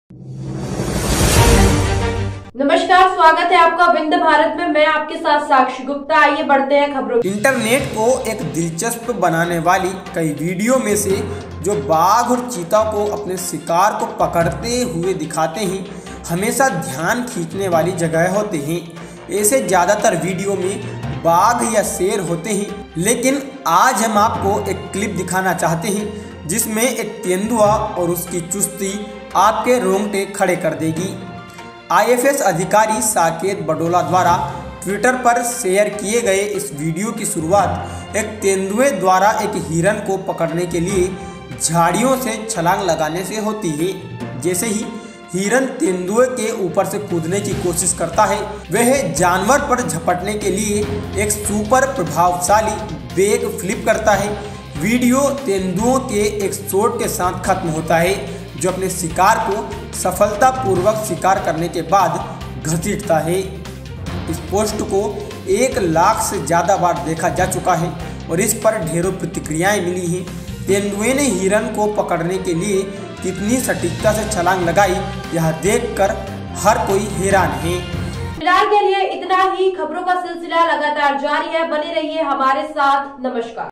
नमस्कार, स्वागत है आपका विंध्य भारत में। मैं आपके साथ साक्षी गुप्ता। आइए बढ़ते हैं खबरों। इंटरनेट को एक दिलचस्प बनाने वाली कई वीडियो में से जो बाघ और चीता को अपने शिकार को पकड़ते हुए दिखाते हैं, हमेशा ध्यान खींचने वाली जगह होते हैं। ऐसे ज़्यादातर वीडियो में बाघ या शेर होते हैं, लेकिन आज हम आपको एक क्लिप दिखाना चाहते हैं जिसमें एक तेंदुआ और उसकी चुस्ती आपके रोंगटे खड़े कर देगी। आईएफएस अधिकारी साकेत बडोला द्वारा ट्विटर पर शेयर किए गए इस वीडियो की शुरुआत एक तेंदुए द्वारा एक हिरन को पकड़ने के लिए झाड़ियों से छलांग लगाने से होती है। जैसे ही हिरन तेंदुए के ऊपर से कूदने की कोशिश करता है, वह जानवर पर झपटने के लिए एक सुपर प्रभावशाली बैक फ्लिप करता है। वीडियो तेंदुओं के एक शॉट के साथ खत्म होता है, जो अपने शिकार को सफलतापूर्वक शिकार करने के बाद घसीटता है। इस पोस्ट को 1 लाख से ज़्यादा बार देखा जा चुका है और इस पर ढेरों प्रतिक्रियाएं मिली हैं। तेंदुए ने हिरन को पकड़ने के लिए कितनी सटीकता से छलांग लगाई, यह देखकर हर कोई हैरान है। फिलहाल के लिए इतना ही। खबरों का सिलसिला लगातार जारी है, बने रहिए हमारे साथ। नमस्कार।